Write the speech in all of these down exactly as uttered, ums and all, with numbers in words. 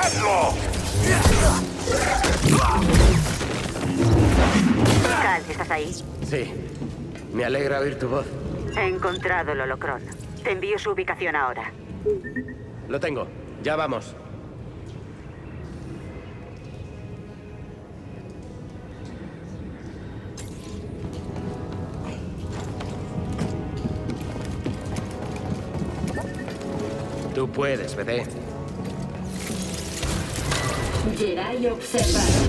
¡Cogedlo! Cal, ¿estás ahí? Sí. Me alegra oír tu voz. He encontrado el holocrón. Te envío su ubicación ahora. Lo tengo. Ya vamos. Tú puedes, bebé. Jedi observado.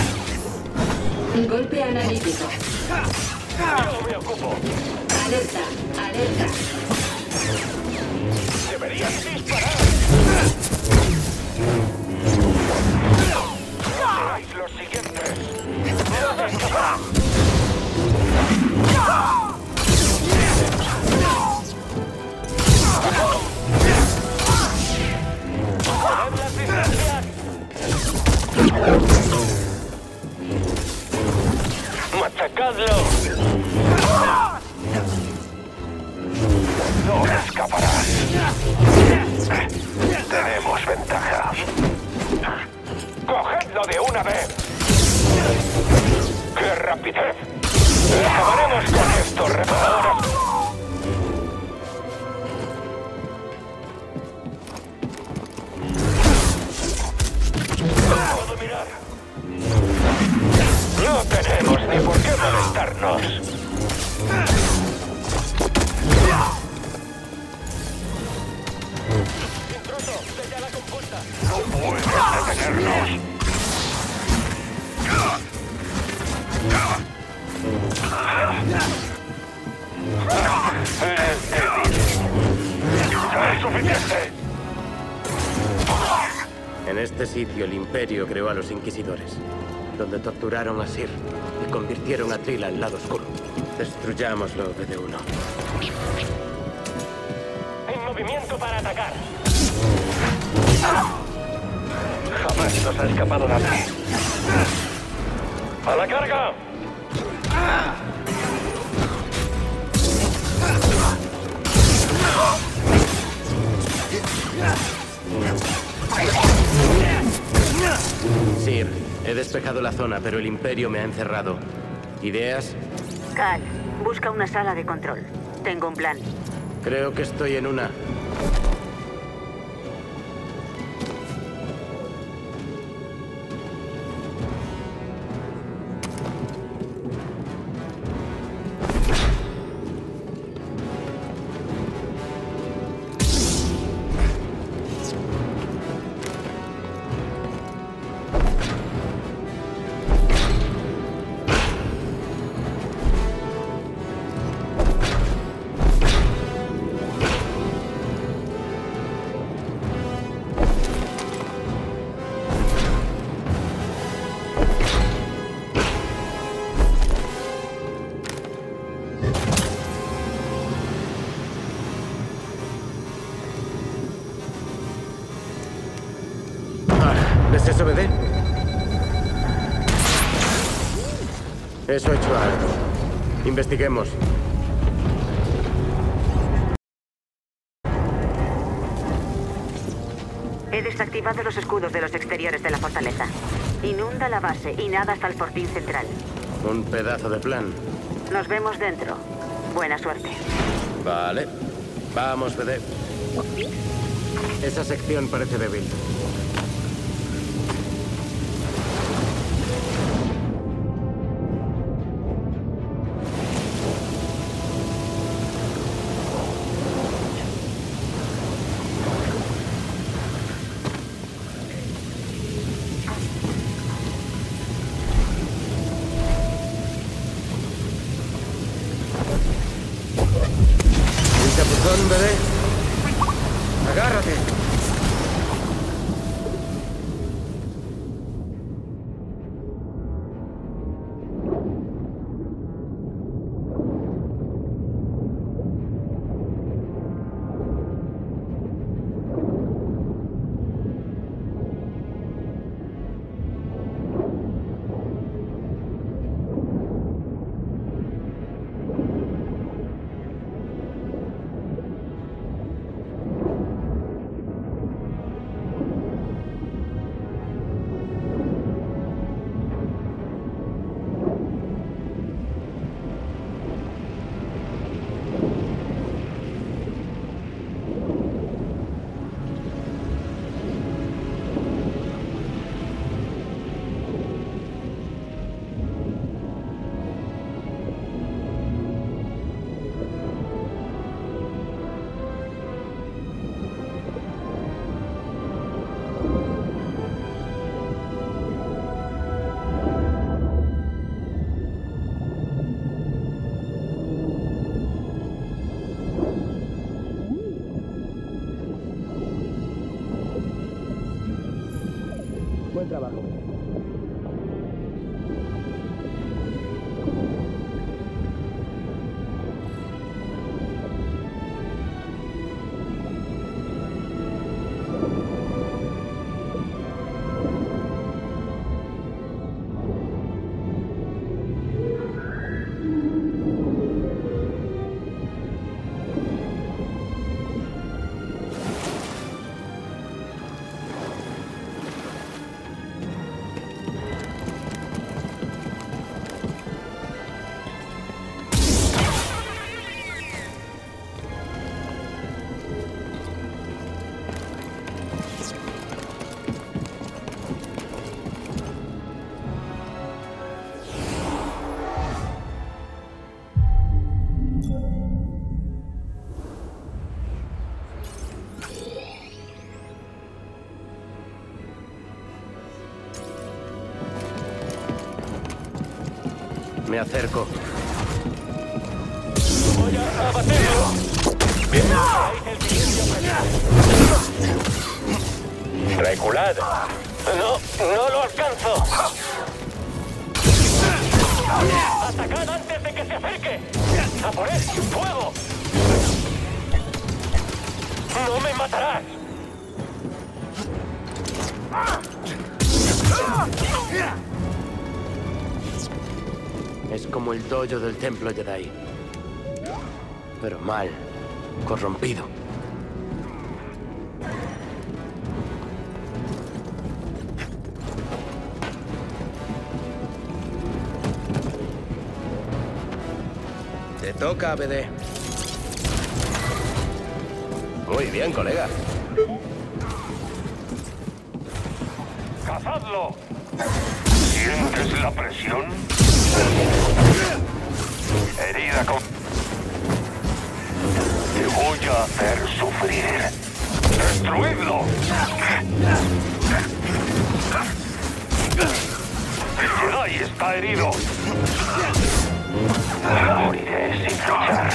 Golpe analítico. ¡Yo me ocupo! Alerta, alerta. ¡Deberías disparar! ¡Seáis los siguientes! ¡No te escapará! ¡Poned las distancias! ¡Machacadlo! No escaparás. Tenemos ventaja. ¡Cogedlo de una vez! ¡Qué rapidez! ¡Acabaremos con estos reparadores! No puedo mirar. No tenemos ni por qué molestarnos. Intruso, sella la compuerta. No puedes detenernos. Eres débil. ¡Ya es suficiente! En este sitio el Imperio creó a los Inquisidores, donde torturaron a Sir y convirtieron a Trill al lado oscuro. Destruyámoslo, B D uno. En movimiento para atacar. Jamás nos ha escapado nadie. ¡A la carga! Sir, he despejado la zona, pero el Imperio me ha encerrado. ¿Ideas? Cal, busca una sala de control. Tengo un plan. Creo que estoy en una. ¿Es eso, B D? Eso ha hecho algo. Investiguemos. He desactivado los escudos de los exteriores de la fortaleza. Inunda la base y nada hasta el fortín central. Un pedazo de plan. Nos vemos dentro. Buena suerte. Vale. Vamos, B D. Esa sección parece débil. Chapuzón, bebé. Agárrate. Buen trabajo. Me acerco. Voy a abatirlo. Bien, traéis el siguiente objetivo. Reculad. No, no lo alcanzo. Atacad antes de que se acerque. A por él, fuego. No me matarás. Es como el dojo del templo Jedi. Pero mal, corrompido. Te toca, A B D. Muy bien, colega. ¡Cazadlo! ¿Sientes la presión? Herida con... Te voy a hacer sufrir. ¡Destruidlo! El Jedi está herido. Moriré sin luchar.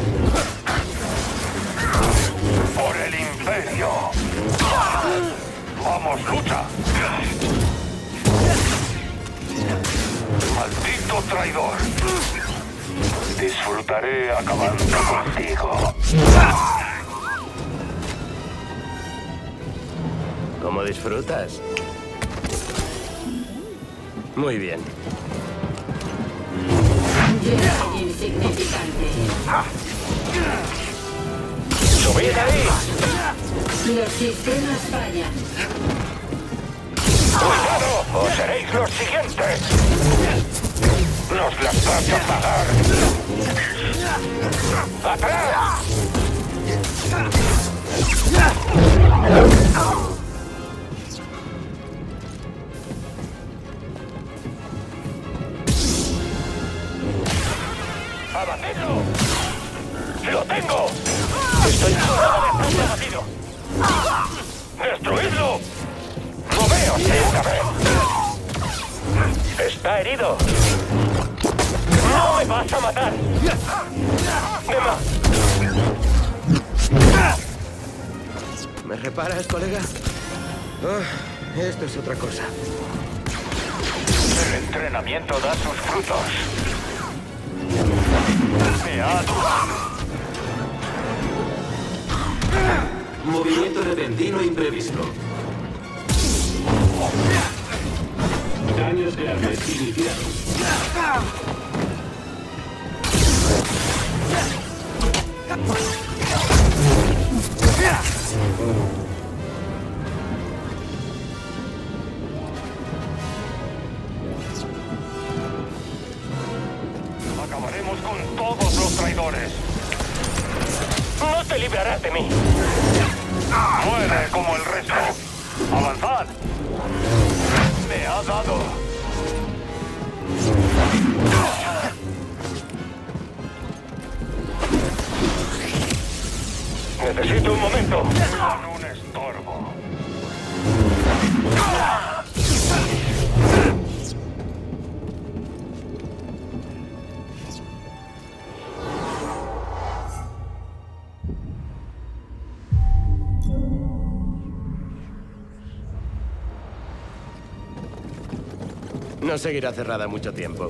Por el Imperio. ¡Vamos, lucha! ¡Maldito traidor! Disfrutaré acabando contigo. ¿Cómo disfrutas? Muy bien. Jedi insignificante. ¡Subid ahí! Los sistemas fallan. ¡Cuidado! ¡O seréis los siguientes! ¡Nos las vas a pagar! ¡Atrás! ¡Abatidlo! ¡Lo tengo! ¡Estoy todo abatido! ¡Destruidlo! ¡Moveos de una vez! ¡Está herido! ¡No me vas a matar! ¡Emma! ¿Me reparas, colega? Oh, esto es otra cosa. El entrenamiento da sus frutos. Me ha... Movimiento repentino imprevisto. Daños graves iniciados. Acabaremos con todos los traidores. No te librarás de mí. Muere como el resto. ¡Avanzad! Me ha dado. Necesito un momento. Son un estorbo. No seguirá cerrada mucho tiempo.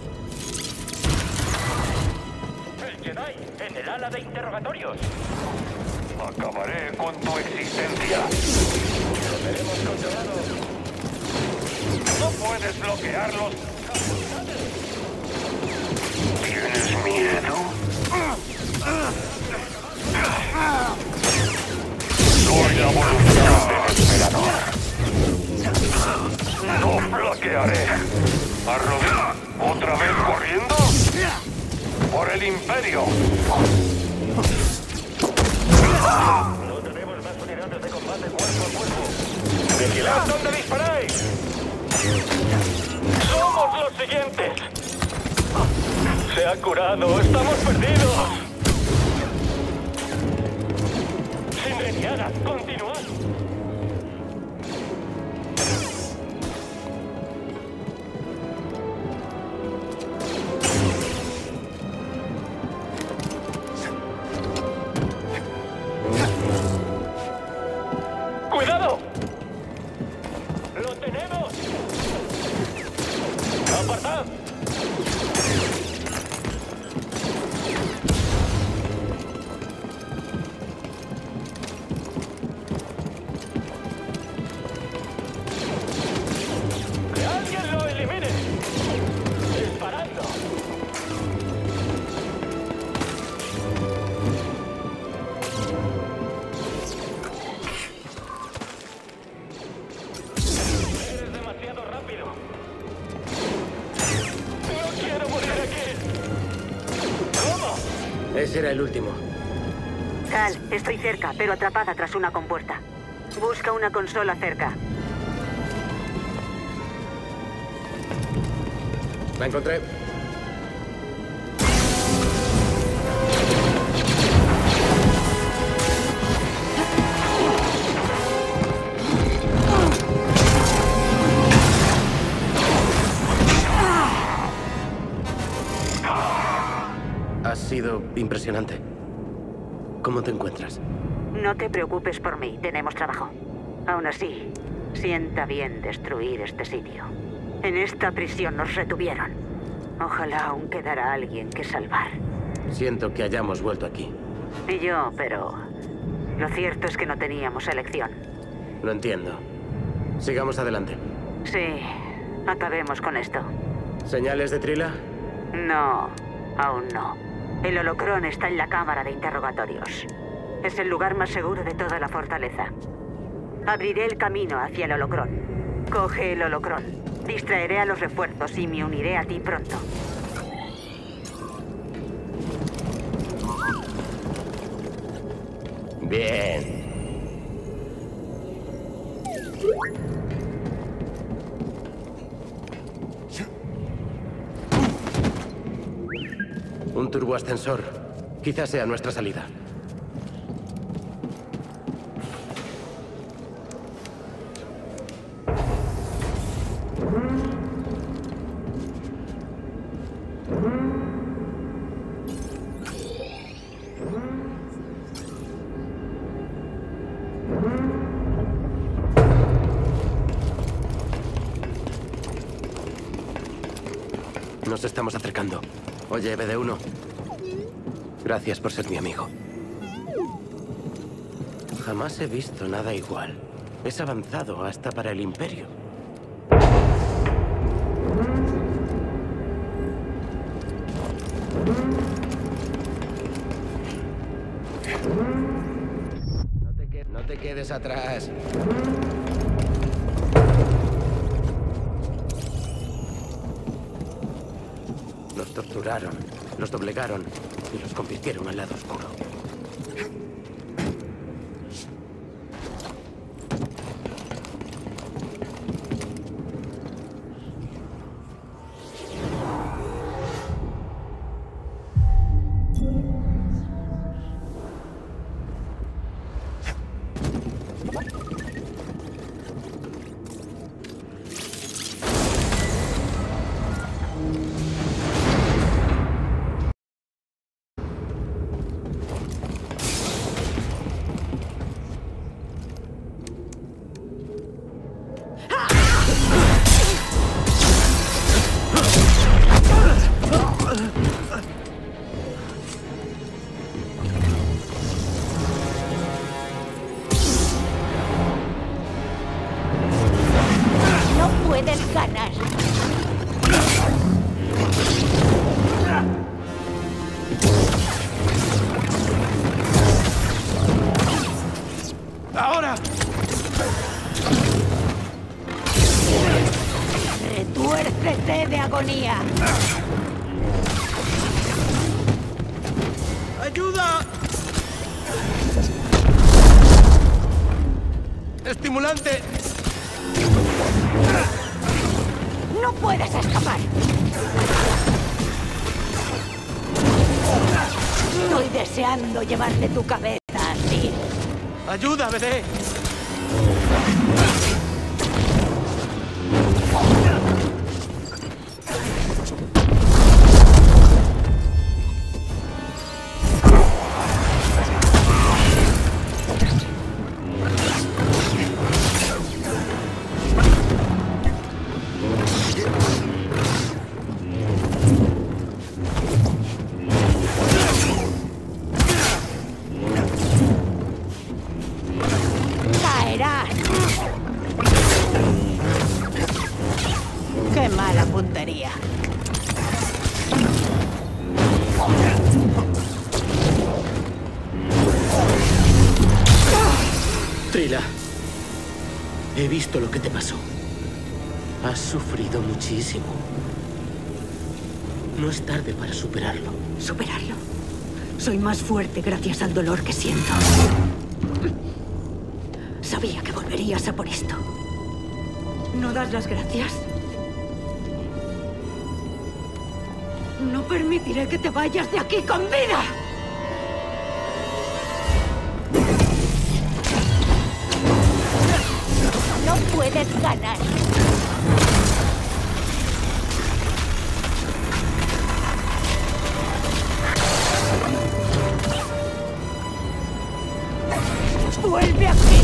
El Jedi en el ala de interrogatorios. Acabaré con tu existencia. Lo tenemos controlado. No puedes bloquearlos. ¿Tienes miedo? Soy la voluntad del emperador. No bloquearé. ¿Arrodilla? ¿Otra vez corriendo? ¡Por el imperio! No tenemos más unidades de combate cuerpo a cuerpo. ¡Vigilad dónde disparáis! ¡Somos los siguientes! ¡Se ha curado! ¡Estamos perdidos! ¡Sin retirada! ¡Continuad! ¡Cuidado! ¡Lo tenemos! ¡Apartad! ¡Que alguien lo elimine! ¡Disparando! Eres demasiado rápido. No quiero morir aquí. ¿Cómo? Ese era el último. Cal, estoy cerca, pero atrapada tras una compuerta. Busca una consola cerca. La encontré. Ha sido impresionante. ¿Cómo te encuentras? No te preocupes por mí, tenemos trabajo. Aún así, sienta bien destruir este sitio. En esta prisión nos retuvieron. Ojalá aún quedara alguien que salvar. Siento que hayamos vuelto aquí. Y yo, pero... lo cierto es que no teníamos elección. Lo entiendo. Sigamos adelante. Sí, acabemos con esto. ¿Señales de Trila? No, aún no. El holocrón está en la cámara de interrogatorios. Es el lugar más seguro de toda la fortaleza. Abriré el camino hacia el holocrón. Coge el holocrón. Distraeré a los refuerzos y me uniré a ti pronto. Bien. Un turboascensor. Quizás sea nuestra salida. Nos estamos acercando. Oye, B D uno. Gracias por ser mi amigo. Jamás he visto nada igual. Es avanzado hasta para el Imperio. No te, que- no te quedes atrás. Los torturaron, los doblegaron y los convirtieron al lado oscuro. puedes ganar. ¡Ahora! ¡Retuércete de agonía! ¡Ayuda! ¡Estimulante! ¡No puedes escapar! Estoy deseando llevarte tu cabeza así. ¡Ayuda, bebé! ¡Caerás! ¡Qué mala puntería! Trila, he visto lo que te pasó. Has sufrido muchísimo. No es tarde para superarlo. ¿Superarlo? Soy más fuerte gracias al dolor que siento. Sabía que volverías a por esto. ¿No das las gracias? No permitiré que te vayas de aquí con vida. No puedes ganar. ¡Vuelve aquí!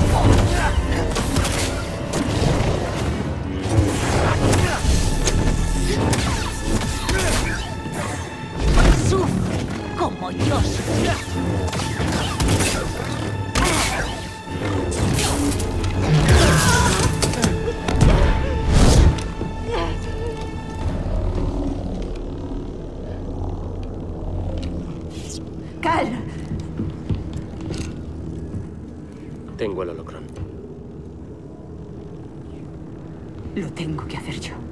Sufre como yo sufrí. ¡Cal! Tengo el holocrón. Lo tengo que hacer yo.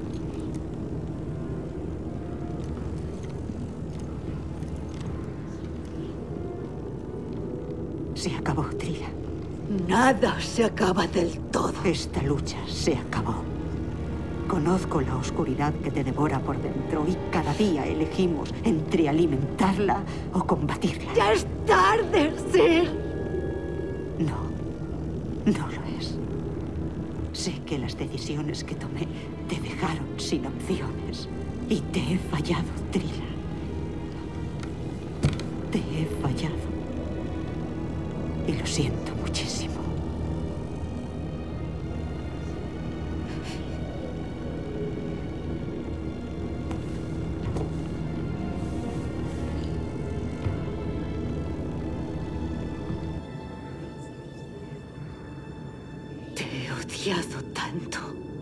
Se acabó, Trila. Nada se acaba del todo. Esta lucha se acabó. Conozco la oscuridad que te devora por dentro y cada día elegimos entre alimentarla o combatirla. ¡Ya es tarde, Sir! No, no lo es. Sé que las decisiones que tomé te dejaron sin opciones. Y te he fallado, Trila. Te he fallado. Y lo siento muchísimo. Te he odiado tanto.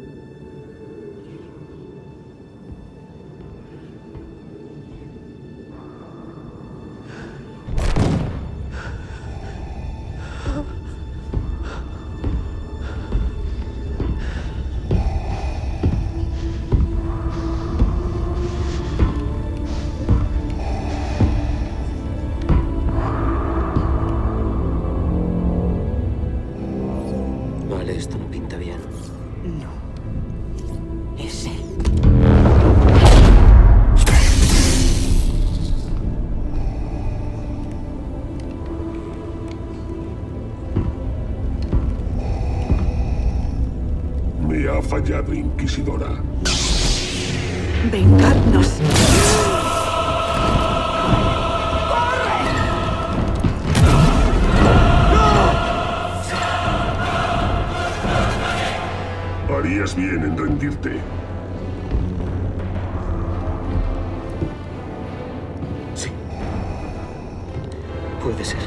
Vale, esto no pinta bien. No. Es él. Me ha fallado, Inquisidora. Vengadnos. Harías bien en rendirte. Sí. Puede ser.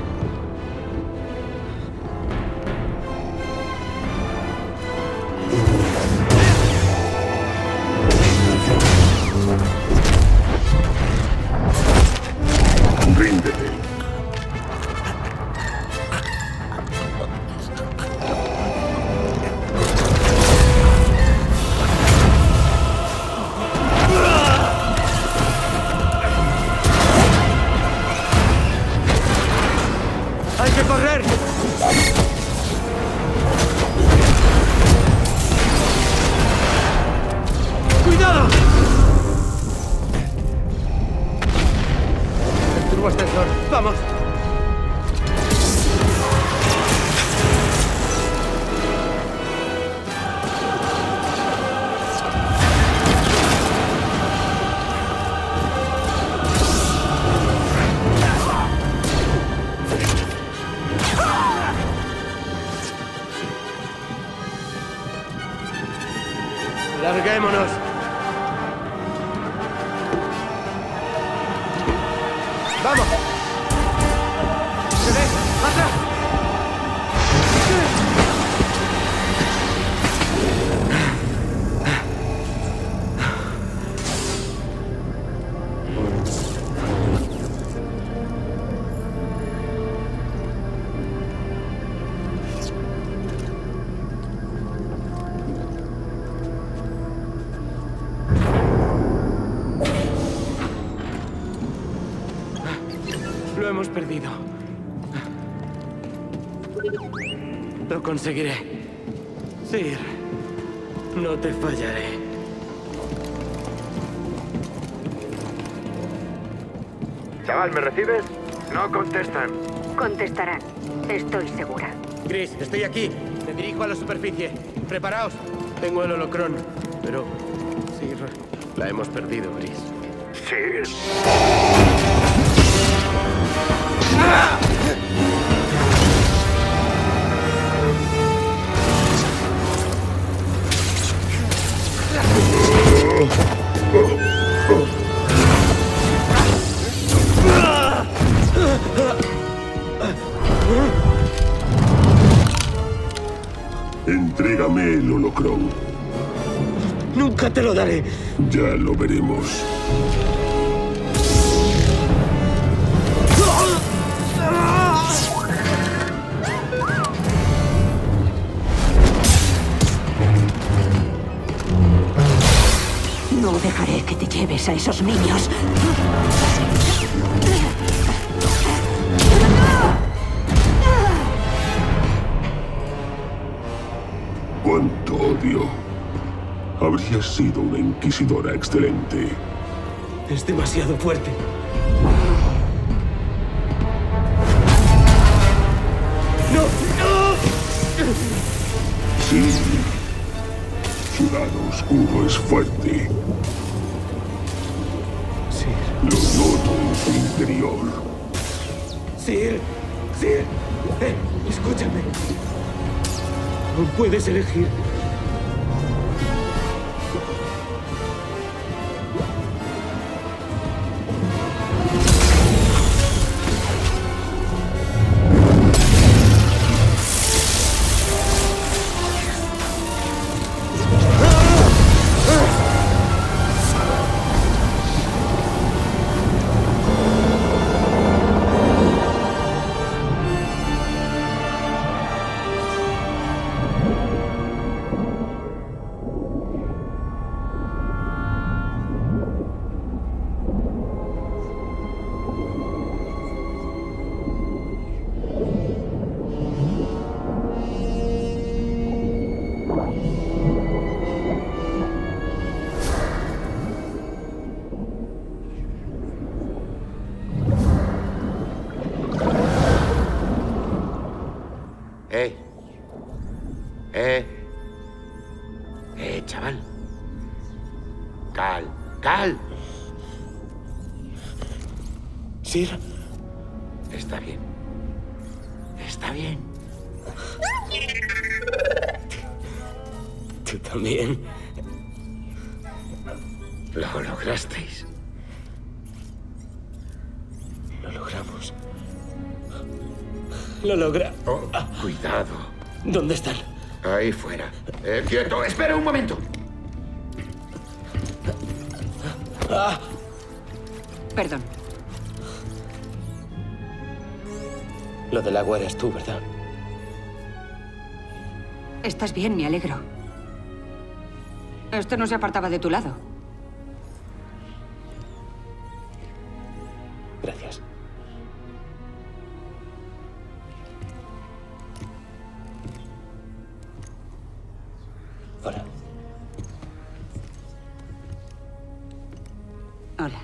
¡Larguémonos! ¡Vamos! ¡Se ve! ¡Atrás! Lo hemos perdido. Lo conseguiré. Sir, no te fallaré. Chaval, ¿me recibes? No contestan. Contestarán. Estoy segura. Gris, estoy aquí. Me dirijo a la superficie. Preparaos. Tengo el holocrón. Pero, Sir, la hemos perdido, Gris. Sí. Entrégame el holocrón. Nunca te lo daré. Ya lo veremos. No dejaré que te lleves a esos niños. Cuánto odio. Habrías sido una inquisidora excelente. Es demasiado fuerte. ¡No! ¡No! Sí. Su lado oscuro es fuerte. Sir. Lo noto en su interior. Sir. Sir. Eh, escúchame. Aún puedes elegir. Eh. Eh. Eh, chaval. Cal. Cal. Sir. Está bien. Está bien. Tú también. Lo lograsteis. Lo logramos. Lo logra. Oh, cuidado. ¿Dónde están? Ahí fuera. Eh, quieto, espera un momento. Ah. Perdón. Lo del agua eres tú, ¿verdad? Estás bien, me alegro. Esto no se apartaba de tu lado. Gracias. Hola. Hola.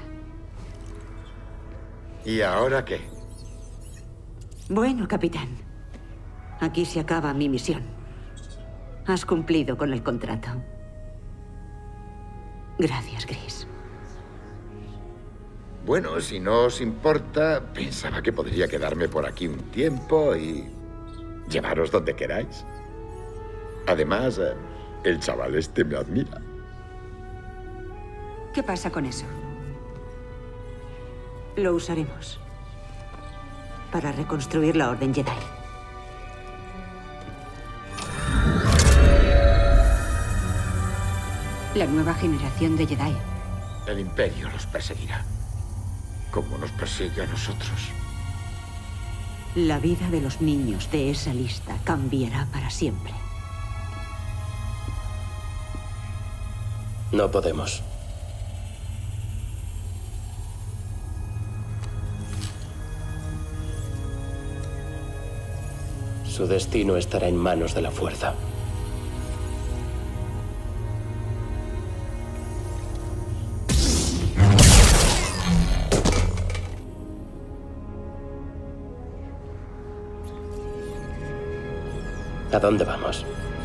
¿Y ahora qué? Bueno, capitán. Aquí se acaba mi misión. Has cumplido con el contrato. Gracias, Gris. Bueno, si no os importa, pensaba que podría quedarme por aquí un tiempo y llevaros donde queráis. Además, el chaval este me admira. ¿Qué pasa con eso? Lo usaremos para reconstruir la Orden Jedi. La nueva generación de Jedi. El Imperio los perseguirá, como nos persigue a nosotros. La vida de los niños de esa lista cambiará para siempre. No podemos. Su destino estará en manos de la fuerza. ¿A dónde vamos?